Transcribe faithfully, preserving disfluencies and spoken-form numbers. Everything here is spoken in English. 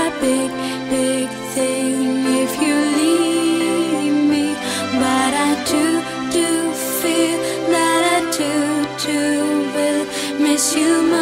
big, big thing if you leave me. But I do, do feel that I do, do will miss you much.